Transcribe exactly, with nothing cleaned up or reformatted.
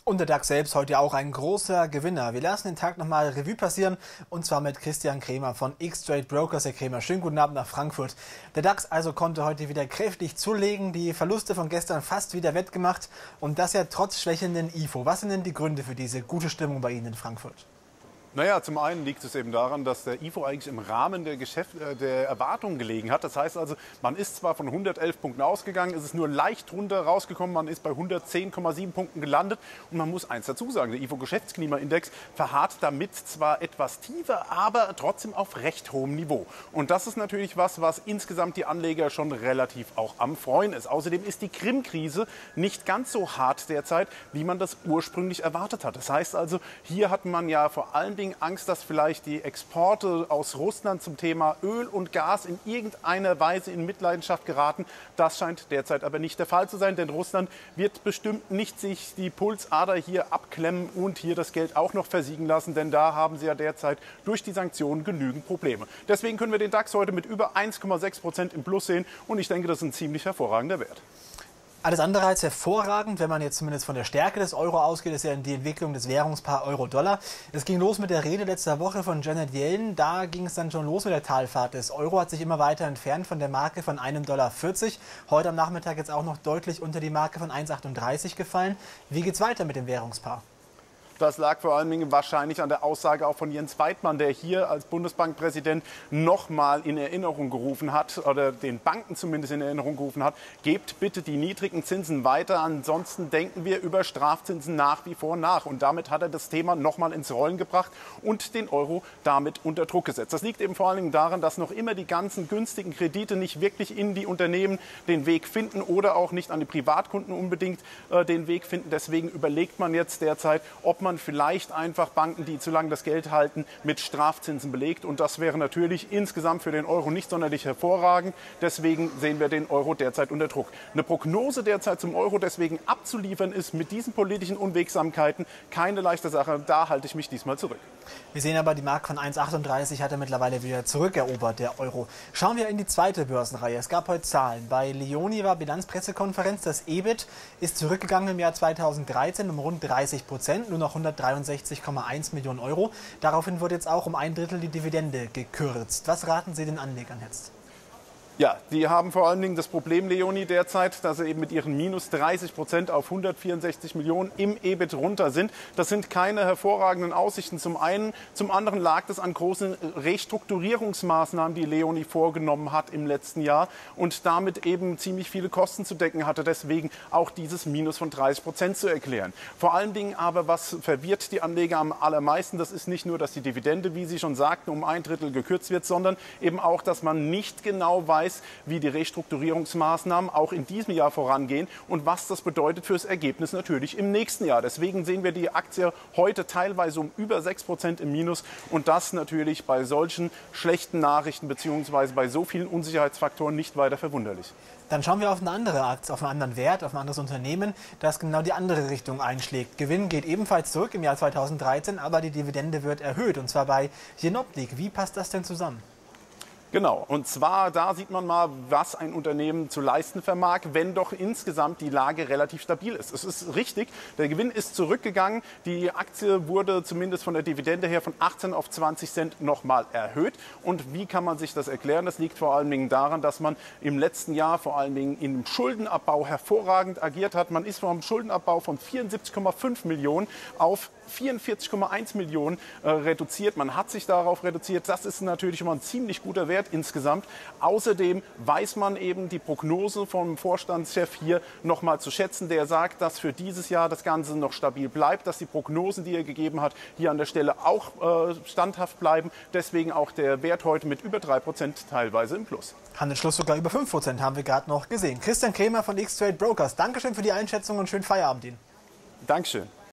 Und der DAX selbst heute auch ein großer Gewinner. Wir lassen den Tag nochmal Revue passieren und zwar mit Christian Kremer von X-Trade Brokers. Herr Kremer, schönen guten Abend nach Frankfurt. Der DAX also konnte heute wieder kräftig zulegen, die Verluste von gestern fast wieder wettgemacht und das ja trotz schwächenden I F O. Was sind denn die Gründe für diese gute Stimmung bei Ihnen in Frankfurt? Naja, zum einen liegt es eben daran, dass der I F O eigentlich im Rahmen der, Geschäft, äh, der Erwartungen gelegen hat. Das heißt also, man ist zwar von hundertelf Punkten ausgegangen, es ist nur leicht runter rausgekommen, man ist bei hundertzehn Komma sieben Punkten gelandet. Und man muss eins dazu sagen, der I F O-Geschäftsklimaindex verharrt damit zwar etwas tiefer, aber trotzdem auf recht hohem Niveau. Und das ist natürlich was, was insgesamt die Anleger schon relativ auch am Freuen ist. Außerdem ist die Krim-Krise nicht ganz so hart derzeit, wie man das ursprünglich erwartet hat. Das heißt also, hier hat man ja vor allen Dingen Angst, dass vielleicht die Exporte aus Russland zum Thema Öl und Gas in irgendeiner Weise in Mitleidenschaft geraten. Das scheint derzeit aber nicht der Fall zu sein, denn Russland wird bestimmt nicht sich die Pulsader hier abklemmen und hier das Geld auch noch versiegen lassen, denn da haben sie ja derzeit durch die Sanktionen genügend Probleme. Deswegen können wir den DAX heute mit über eins Komma sechs Prozent im Plus sehen und ich denke, das ist ein ziemlich hervorragender Wert. Alles andere als hervorragend, wenn man jetzt zumindest von der Stärke des Euro ausgeht, ist ja die Entwicklung des Währungspaar Euro-Dollar. Es ging los mit der Rede letzter Woche von Janet Yellen. Da ging es dann schon los mit der Talfahrt. Das Euro hat sich immer weiter entfernt von der Marke von einem Dollar vierzig. Heute am Nachmittag jetzt auch noch deutlich unter die Marke von eins Komma achtunddreißig gefallen. Wie geht's weiter mit dem Währungspaar? Das lag vor allen Dingen wahrscheinlich an der Aussage auch von Jens Weidmann, der hier als Bundesbankpräsident nochmal in Erinnerung gerufen hat, oder den Banken zumindest in Erinnerung gerufen hat, gebt bitte die niedrigen Zinsen weiter, ansonsten denken wir über Strafzinsen nach wie vor nach. Und damit hat er das Thema nochmal ins Rollen gebracht und den Euro damit unter Druck gesetzt. Das liegt eben vor allen Dingen daran, dass noch immer die ganzen günstigen Kredite nicht wirklich in die Unternehmen den Weg finden oder auch nicht an die Privatkunden unbedingt äh, den Weg finden. Deswegen überlegt man jetzt derzeit, ob man vielleicht einfach Banken, die zu lange das Geld halten, mit Strafzinsen belegt. Und das wäre natürlich insgesamt für den Euro nicht sonderlich hervorragend. Deswegen sehen wir den Euro derzeit unter Druck. Eine Prognose derzeit zum Euro deswegen abzuliefern ist mit diesen politischen Unwegsamkeiten keine leichte Sache. Da halte ich mich diesmal zurück. Wir sehen aber, die Marke von eins Komma achtunddreißig hat er mittlerweile wieder zurückerobert, der Euro. Schauen wir in die zweite Börsenreihe. Es gab heute Zahlen. Bei Leoni war Bilanzpressekonferenz. Das E B I T ist zurückgegangen im Jahr zweitausenddreizehn um rund dreißig Prozent, nur noch hundertdreiundsechzig Komma eins Millionen Euro. Daraufhin wird jetzt auch um ein Drittel die Dividende gekürzt. Was raten Sie den Anlegern jetzt? Ja, die haben vor allen Dingen das Problem, Leoni, derzeit, dass sie eben mit ihren minus dreißig Prozent auf hundertvierundsechzig Millionen im E B I T runter sind. Das sind keine hervorragenden Aussichten zum einen. Zum anderen lag das an großen Restrukturierungsmaßnahmen, die Leoni vorgenommen hat im letzten Jahr und damit eben ziemlich viele Kosten zu decken hatte. Deswegen auch dieses Minus von dreißig Prozent zu erklären. Vor allen Dingen aber, was verwirrt die Anleger am allermeisten, das ist nicht nur, dass die Dividende, wie Sie schon sagten, um ein Drittel gekürzt wird, sondern eben auch, dass man nicht genau weiß, wie die Restrukturierungsmaßnahmen auch in diesem Jahr vorangehen und was das bedeutet für das Ergebnis natürlich im nächsten Jahr. Deswegen sehen wir die Aktie heute teilweise um über sechs Prozent im Minus und das natürlich bei solchen schlechten Nachrichten bzw. bei so vielen Unsicherheitsfaktoren nicht weiter verwunderlich. Dann schauen wir auf eine andere Aktie, auf einen anderen Wert, auf ein anderes Unternehmen, das genau die andere Richtung einschlägt. Gewinn geht ebenfalls zurück im Jahr zweitausenddreizehn, aber die Dividende wird erhöht und zwar bei Jenoptik. Wie passt das denn zusammen? Genau, und zwar da sieht man mal, was ein Unternehmen zu leisten vermag, wenn doch insgesamt die Lage relativ stabil ist. Es ist richtig, der Gewinn ist zurückgegangen, die Aktie wurde zumindest von der Dividende her von achtzehn auf zwanzig Cent nochmal erhöht. Und wie kann man sich das erklären? Das liegt vor allen Dingen daran, dass man im letzten Jahr vor allen Dingen im Schuldenabbau hervorragend agiert hat. Man ist vom Schuldenabbau von vierundsiebzig Komma fünf Millionen auf vierundvierzig Komma eins Millionen äh, reduziert. Man hat sich darauf reduziert. Das ist natürlich immer ein ziemlich guter Wert insgesamt. Außerdem weiß man eben die Prognose vom Vorstandschef hier noch mal zu schätzen. Der sagt, dass für dieses Jahr das Ganze noch stabil bleibt, dass die Prognosen, die er gegeben hat, hier an der Stelle auch äh, standhaft bleiben. Deswegen auch der Wert heute mit über drei Prozent teilweise im Plus. Handelsschluss sogar über fünf Prozent haben wir gerade noch gesehen. Christian Kremer von X-Trade Brokers. Dankeschön für die Einschätzung und schönen Feierabend Ihnen. Dankeschön.